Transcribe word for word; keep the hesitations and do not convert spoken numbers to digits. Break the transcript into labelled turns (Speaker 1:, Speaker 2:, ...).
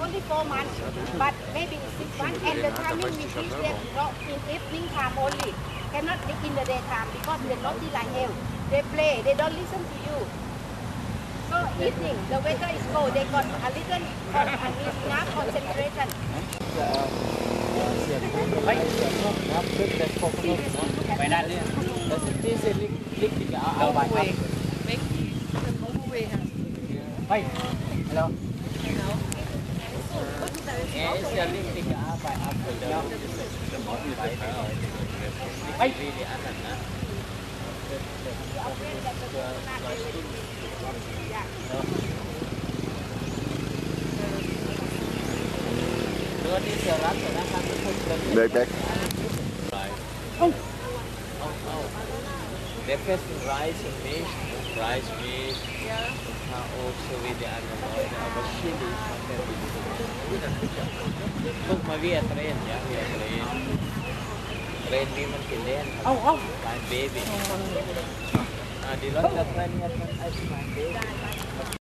Speaker 1: only four months, but maybe six months, and the timing we teach them not in evening time only, cannot in the daytime because they're not like hell. They play, they don't listen to you. So evening, the weather is cold, they got a little, I mean, enough concentration.
Speaker 2: เสียงไปครับเพื่อแต่พวกนี้ไปนั่นเนี่ยแต่สิ่งที่เสร็จลิกลิกที่จะเอาไปครับไม่ไปฮัลโหลเอ๊ะเสียงลิกที่จะเอาไปเอาไปเดี๋ยวไปไปไปดีอันนั้นนะ
Speaker 3: Back, back.
Speaker 2: Oh, oh, oh. Breakfast rice and meat, rice meat. Yeah. Also with the animal, our chili. Look, my we are trained, yeah, we are trained. Trained women can learn. Oh, oh. My baby. Ah, di lot na train niya, my baby.